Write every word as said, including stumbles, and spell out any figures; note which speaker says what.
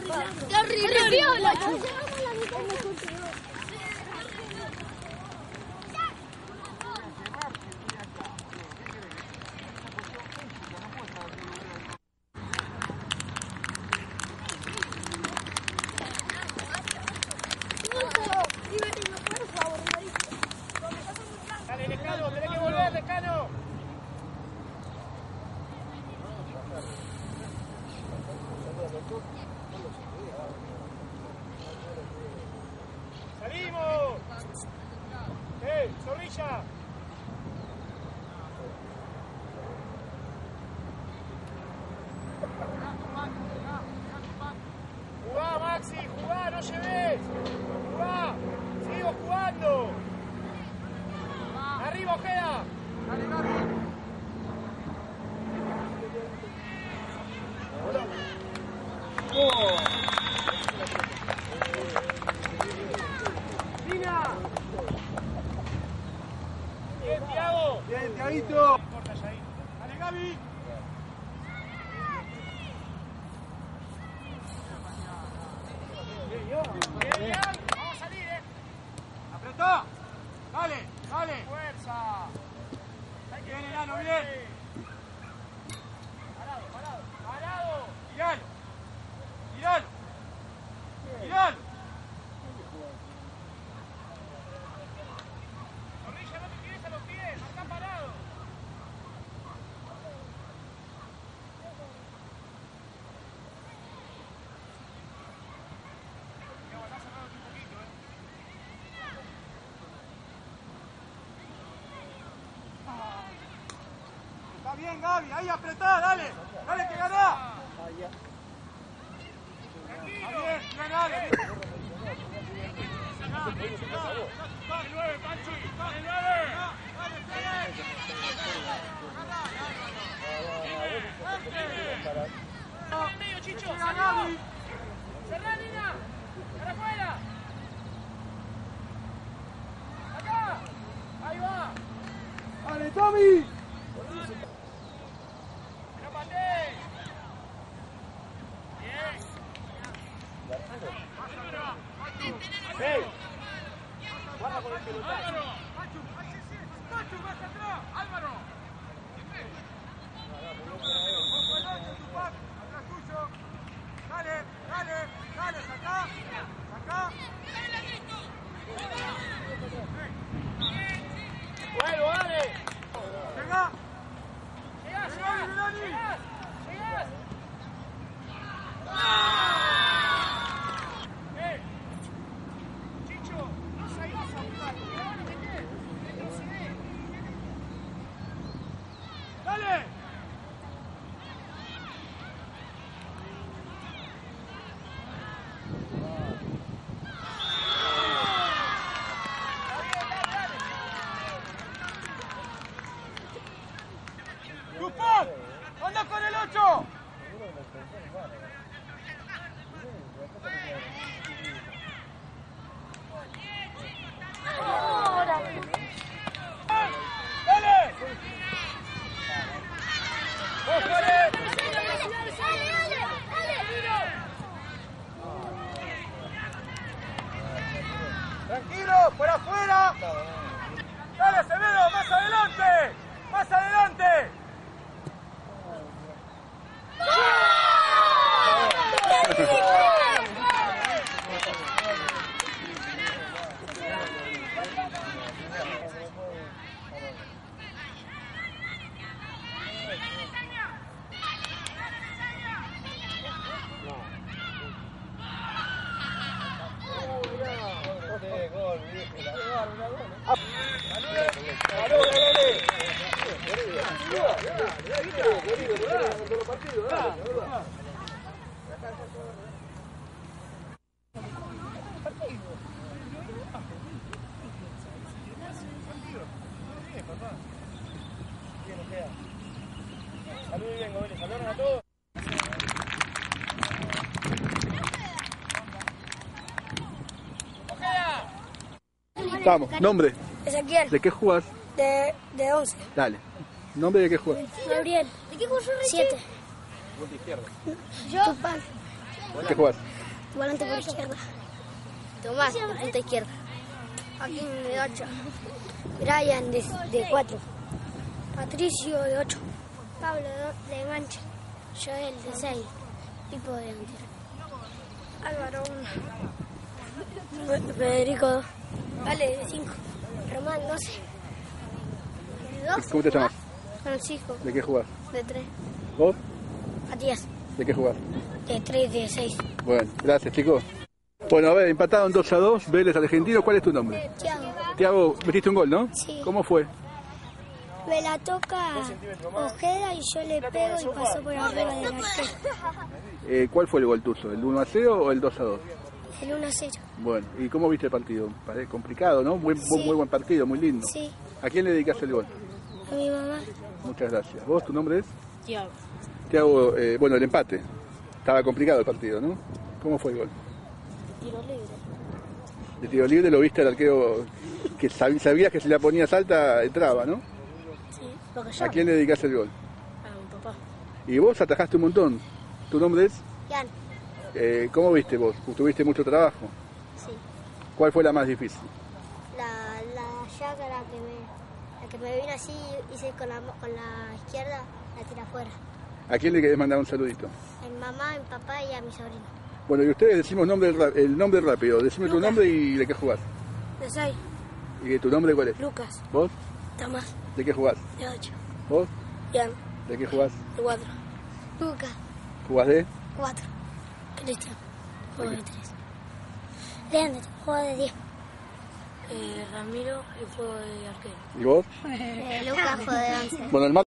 Speaker 1: ¡Qué horrible!
Speaker 2: Dale, Lescano, tenés que volver, Lescano. ¡Salimos! ¡Eh, Zorrilla! ¡Jugá, Maxi! ¡Jugá! ¡No lleves! ¡Jugá! ¡Seguimos jugando! ¡Arriba, Ojeda! ¡Dale, Gaby! ¡Oh! ¡Lina! ¡Bien, Thiago! ¡Bien, Thiaguito! ¡Dale, Gaby! Bien, bien. Vamos a salir, eh. Apretá. Dale, dale. Fuerza. Bien, Enano, bien. Parado, parado. Parado. Tiralo. Tiralo. Tiralo. Zorrilla, no te tires a los pies. Marcá parado. Está bien, Gaby, ahí apretá, dale, dale que ganá. Tranquilo. Bien, bien, dale. Dale nueve, Panchi, dale nueve. Dale en medio, Chicho, salió. Cerrá, Nina. Para afuera. Acá. Ahí va. Dale, Tommy. ¡Hey! ¡Guarda con el pelotazo! ¡Álvaro! ¡Pachu! ¡Pachu, más atrás! ¡Álvaro! ¡Ojo el otro, Tupac! ¡Atrás tuyo! ¡Dale! ¡Dale! ¡Dale! ¡Sacá! ¡Sacá! ¡Bueno, dale! ¡Llegá! ¡Llegás! ¡Llegás! ¡Llegás! ¡Llegás! ¡Eh! Chicho, no salgas a jugar, porque la van a meter. Retrocede. ¡Dale! ¡Tupac! ¡Anda con el ocho! ¡Dale! ¡Bójale! ¡Tranquilo! ¡Por afuera! ¡Dale, Acevedo! ¡Más adelante! ¡Más adelante!
Speaker 3: Vamos, nombre.
Speaker 1: Ezequiel.
Speaker 3: ¿De qué jugás?
Speaker 1: De, de once.
Speaker 3: Dale. ¿Nombre de qué jugás?
Speaker 1: Gabriel. ¿De qué jugó Siete.
Speaker 3: Vos de izquierda.
Speaker 1: Yo. Tupac.
Speaker 3: ¿De qué jugás?
Speaker 1: Volante por izquierda. Tomás, de punta izquierda. Aquí de ocho. Brian de, de cuatro. Patricio de ocho. Pablo de, de mancha. Joel de seis. Pipo de delantero. Álvaro uno. Federico dos. Vale de cinco. Román doce. De dos.
Speaker 3: ¿Cómo te llamas?
Speaker 1: Francisco
Speaker 3: ¿De qué jugás?
Speaker 1: de tres.
Speaker 3: ¿Vos?
Speaker 1: Matías
Speaker 3: ¿De qué jugás?
Speaker 1: de tres de seis.
Speaker 3: Bueno, gracias, chicos. Bueno, a ver, empataron dos a dos, Vélez Argentino. ¿Cuál es tu nombre?
Speaker 1: Tiago.
Speaker 3: Tiago, metiste un gol, ¿no?
Speaker 1: Sí.
Speaker 3: ¿Cómo fue?
Speaker 1: Me la toca Ojeda y yo le pego y pasó por arriba del arquero.
Speaker 3: Eh, ¿Cuál fue el gol tuyo? ¿El uno a cero o el dos a dos?
Speaker 1: El uno a cero.
Speaker 3: Bueno, ¿y cómo viste el partido? Parece complicado, ¿no? Muy,
Speaker 1: Sí.
Speaker 3: muy buen partido, muy lindo.
Speaker 1: Sí,
Speaker 3: ¿A quién le dedicas el gol?
Speaker 1: a mi mamá.
Speaker 3: Muchas gracias. ¿Vos, tu nombre es?
Speaker 1: Tiago.
Speaker 3: Tiago, eh, bueno, el empate. Estaba complicado el partido, ¿no? ¿Cómo fue el gol?
Speaker 1: Tiro libre.
Speaker 3: De tiro libre lo viste al arquero que sab- sabías que si la ponías alta entraba, ¿no?
Speaker 1: Sí, porque yo.
Speaker 3: ¿A quién le dedicas el gol?
Speaker 1: A mi papá.
Speaker 3: Y vos atajaste un montón. ¿Tu nombre es?
Speaker 1: Jan.
Speaker 3: Eh, ¿Cómo viste vos? ¿Tuviste mucho trabajo?
Speaker 1: Sí.
Speaker 3: ¿Cuál fue la más difícil?
Speaker 1: La, la llaga, la que me, la que me vino así, hice con la, con la izquierda, la tira afuera.
Speaker 3: ¿A quién le querés mandar un saludito?
Speaker 1: A mi mamá, a mi papá y a mi sobrino.
Speaker 3: Bueno, y ustedes decimos nombre, ra- el nombre rápido. Decime tu nombre y de qué jugás.
Speaker 1: De seis.
Speaker 3: ¿Y tu nombre cuál es?
Speaker 1: Lucas.
Speaker 3: ¿Vos?
Speaker 1: Tomás.
Speaker 3: ¿De qué jugás?
Speaker 1: De ocho.
Speaker 3: ¿Vos?
Speaker 1: Jan.
Speaker 3: ¿De qué jugás?
Speaker 1: De cuatro. Lucas.
Speaker 3: ¿Jugás de?
Speaker 1: Cuatro. Cristian. Juego de tres. Leandro. Juego de diez. Eh, Ramiro. Y juego de arquero.
Speaker 3: ¿Y vos?
Speaker 1: Eh, Lucas. Juego de once.
Speaker 3: Bueno, el